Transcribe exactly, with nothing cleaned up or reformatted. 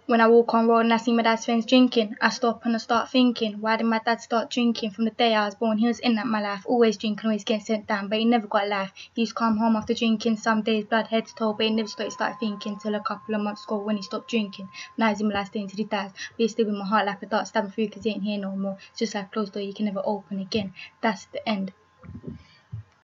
When I walk on road and I see my dad's friends drinking, I stop and I start thinking, why did my dad start drinking? From the day I was born, he was in at my life, always drinking, always getting sent down, but he never got life. He used to come home after drinking, some days blood head to toe, but he never started, started thinking till a couple of months ago when he stopped drinking. Now he's in my last day until he dies, but he's still in my heart like a dart stabbing through because he ain't here no more. It's just like a closed door you can never open again. That's the end.